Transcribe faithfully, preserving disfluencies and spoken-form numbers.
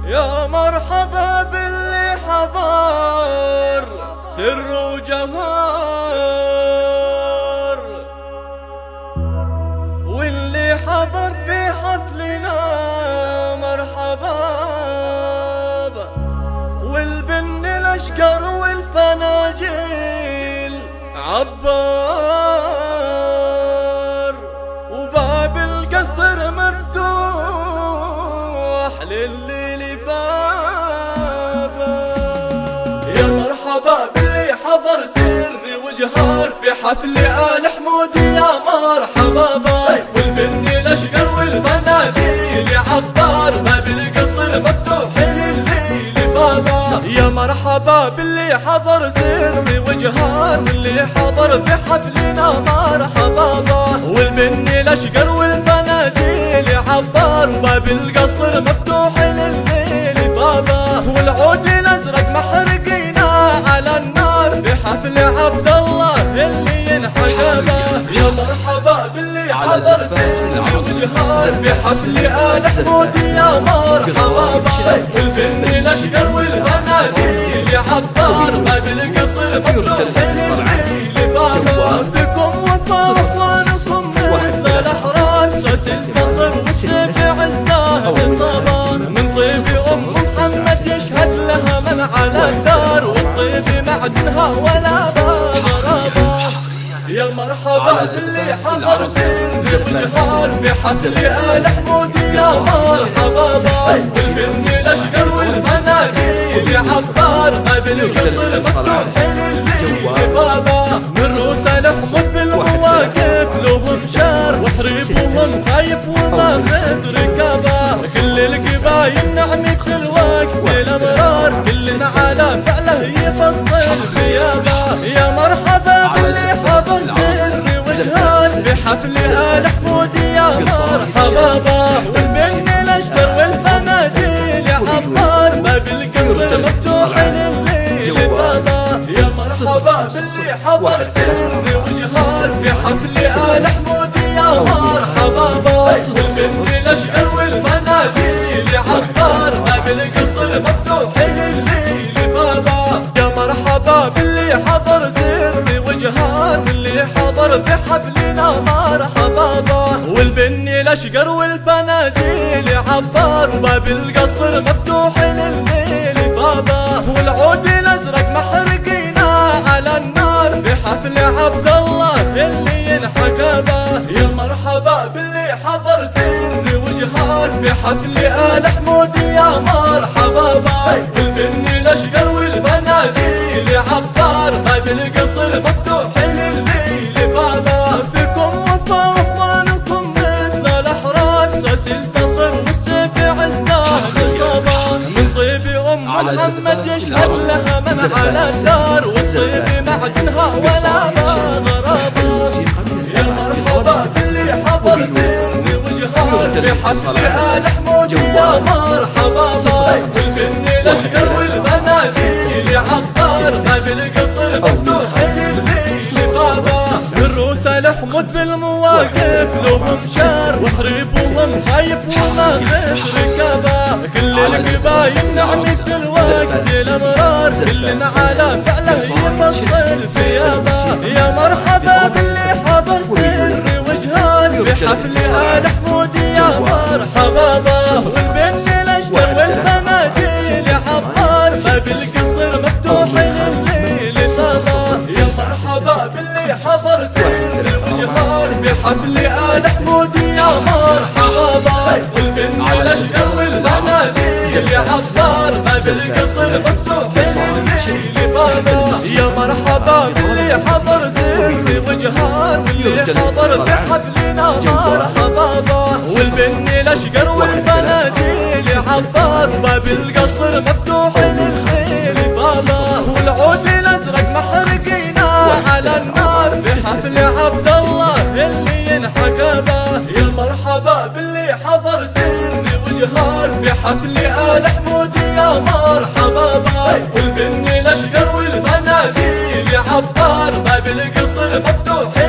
يا مرحبا باللي حضر سر وجهار، واللي حضر في حفلنا مرحبا، والبن الاشقر والفناجيل عبار، وباب القصر مفتوح للي يا مرحبا باللي حضر سر وجهار في حفل آل حمود يا مرحبا باي، والبن الاشقر والفناجيل عبار، باب القصر مفتوح للي بابا. يا مرحبا باللي حضر سر وجهار، واللي حضر في حفلنا مرحبا باي، والبن الاشقر والفناجيل عبار، وباب القصر مفتوح للي بابا، والعود الازرق محرقينا على النار في حفل عبد الله اللي ينحجبه. يا مرحبا باللي حضر سر وجهار في حفل آل حمود يا مرحبا باي، والبن الاشقر والفناجيل عبار، باب القصر مفتوح للي بابا. بكم وفا واخوانكم مثل الاحرار، ساس الفطر والسبع الزاهد صبار، من طيب ام محمد يشهد لها من على الدار، والطيب معدنها ولا بغرابة. يا مرحبا باللي حضر سر وجهار في حفل آل حمود يا مرحبا باي، والبن الاشقر والفناجيل عبار، باب القصر مفتوح للي بابا. من روس الحمود بالمواقف لهم شار، وحريفهم خايف وماخذ ركابه، كل القبايل نعمي في الوقت الامرار، كل على فعله يفصل ثيابه. يا مرحبا باللي حضر سر وجهار في حفل آل حمود يا مرحبا باي، والبن الاشقر والفناجيل عبار، باب القصر مفتوح للي بابا. يا مرحبا باللي حضر سر وجهار في حفل آل حمود يا مرحبا باي، والبن الاشقر والفناجيل عبار، باب القصر مفتوح للي بابا. يا مرحبا باللي حضر سر وجهار، واللي حضر في حفلنا مرحبا باي، والبن الاشقر والفناجيل عبار، وباب القصر مفتوح للي بابا، والعود الازرق محرقينا على النار في حفل عبد الله اللي ينحجبه. يا مرحبا باللي حضر سر وجهار في حفل آل حمود يا مرحبا باي، والبن الاشقر والفناجيل عبار، باب القصر مفتوح للي بابا. فيكم وفا واخوانكم مثل الاحرار، ساس الفطر والسبع الزاهد صبار، من طيب ام محمد يشهد لها من على الدار، والطيب معدنها ولا بغرابة. يا مرحبا باللي حضر سر وجهار في حفل آل حمود يا مرحبا باي، والبن الاشقر والفناجيل عبار، باب القصر مفتوح للي بابا. من روس الحمود بالمواقف لهم شار، وحريبهم خايف وماخذ ركابه، كل القبايل نعمي في الوقت الامرار، كل على فعله يفصل ثيابه. يا مرحبا باللي حضر سر وجهار في حفل آل حمود يا مرحبا باي، والبن الاشقر والفناجيل عبار، باب القصر مفتوح للي بابا. يا مرحبا باللي حضر سر وجهار في حفل آل حمود يا مرحبا باي، والبن الاشقر والفناجيل عبار، باب القصر مفتوح للي بابا. يا مرحبا باللي حضر سر وجهار، واللي حضر في حفلنا مرحبا باي، والبن الاشقر والفناجيل عبار، باب القصر مفتوح للي بابا، والعود الازرق محرقينا على النار في حفل عبد الله اللي ينحجبه. يا مرحبا باللي حضر سر وجهار في حفل آل حمود يا مرحبا باي، والبن الاشقر والفناجيل عبار، باب القصر مفتوح